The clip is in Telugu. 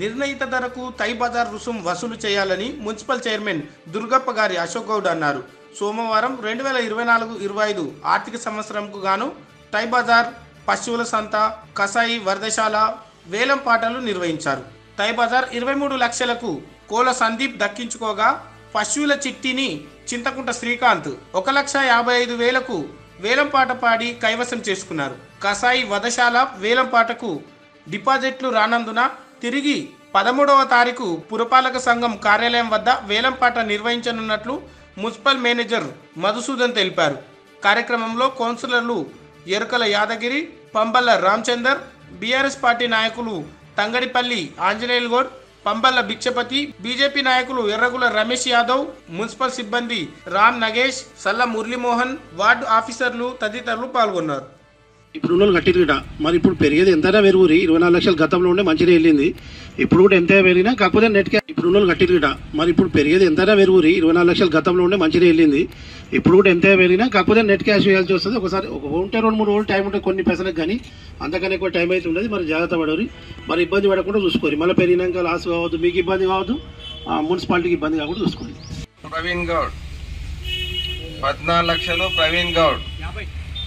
నిర్ణయిత ధరకు తై బజార్ రుసుం వసూలు చేయాలని మున్సిపల్ చైర్మన్ దుర్గప్ప గారి అశోక్ గౌడ్ అన్నారు. సోమవారం 2024-25 ఆర్థిక సంవత్సరంకు గాను తై బజార్, పశువుల సంత, కసాయి, వరదశాల వేలం పాటలు నిర్వహించారు. తై బజార్ 23 లక్షలకు కోల సందీప్ దక్కించుకోగా పశువుల చిట్టిని చింతకుంట శ్రీకాంత్ 1,55,000కు వేలంపాట పాడి కైవసం చేసుకున్నారు. కసాయి, వదశాల వేలంపాటకు డిపాజిట్లు రానందున తిరిగి 13వ తారీఖు పురపాలక సంఘం కార్యాలయం వద్ద వేలంపాట నిర్వహించనున్నట్లు మున్సిపల్ మేనేజర్ మధుసూదన్ తెలిపారు. కార్యక్రమంలో కౌన్సిలర్లు ఎరుకల యాదగిరి, పంబల్ల రామచందర్, బీఆర్ఎస్ పార్టీ నాయకులు తంగడిపల్లి ఆంజనేయులు గౌడ్, పంబల్ల భిక్షపతి, బీజేపీ నాయకులు ఎర్రగుల రమేష్ యాదవ్, మున్సిపల్ సిబ్బంది రామ్ నగేష్, సల్ల మురళీమోహన్, వార్డు ఆఫీసర్లు తదితరులు పాల్గొన్నారు. ఇప్పుడు ఉన్న కట్టిరుట మరి ఇప్పుడు పెరిగేది ఎంతైనా పెరుగురి. 24 లక్షలు గతంలో ఉండే మంచిగా వెళ్ళింది. ఇప్పుడు కూడా ఎంత పెరిగినా కాకపోతే నెట్ క్యాష్ ఇప్పుడు ఉన్న కట్టిరుట మరి ఇప్పుడు పెరిగేది ఎంతైనా పెరుగురి. 24 లక్షలు గతంలో ఉండే మంచిగా వెళ్ళింది. ఇప్పుడు కూడా ఎంత పెరిగినా కాకపోతే నెట్ క్యాష్ వేయాల్సి వస్తుంది. ఒకసారి ఉంటే 2-3 రోజులు టైం ఉంటే కొన్ని పైసలకు కానీ అంతకన్నా ఎక్కువ టైం అయితే ఉండదు. మరి జాగ్రత్త పడవరి, మరి ఇబ్బంది పడకుండా చూసుకోరు. మళ్ళీ పెరిగినాక లాస్ కావద్దు, మీకు ఇబ్బంది కావద్దు, మున్సిపాలిటీకి ఇబ్బంది కాకుండా చూసుకోండి. ప్రవీణ్ గౌడ్ 14 లక్షలు. ప్రవీణ్ గౌడ్